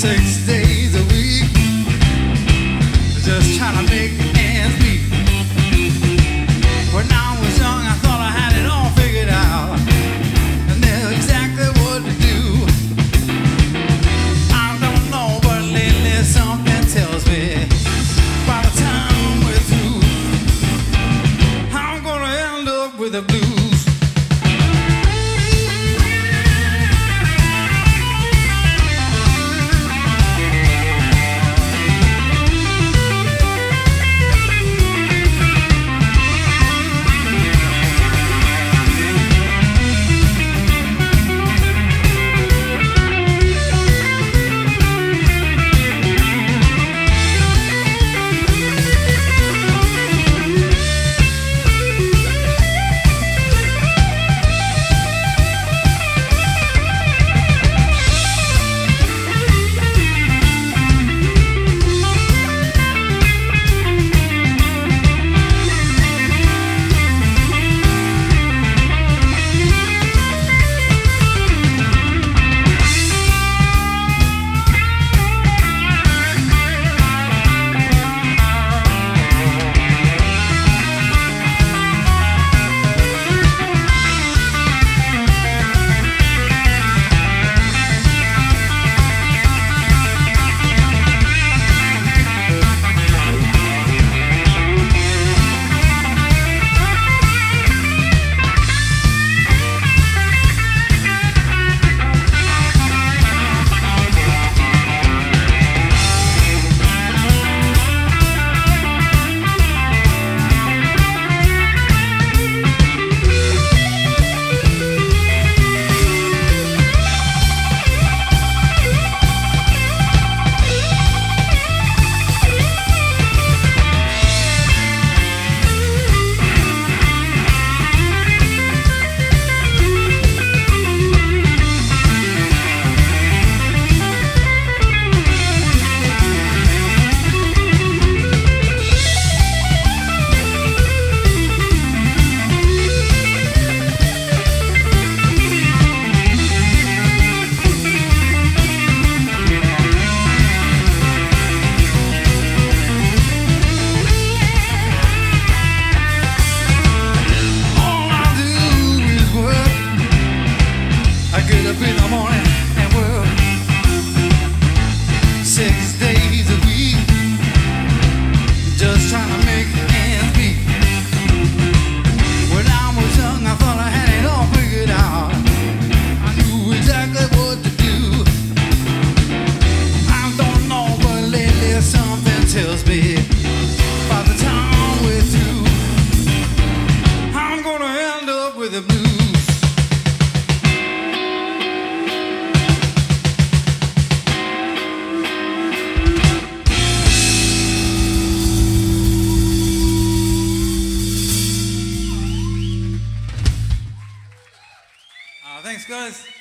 6 days a week, just trying to make ends meet. When I was young, I thought I had it all figured out and knew exactly what to do. I don't know, but lately something tells me by the time we're through, I'm gonna end up with the blues. Get up in the morning and work 6 days a week, just trying to make ends meet. When I was young, I thought I had it all figured out. I knew exactly what to do. I don't know, but lately something tells me by the time we're through, I'm gonna end up with the blues. Thanks, guys.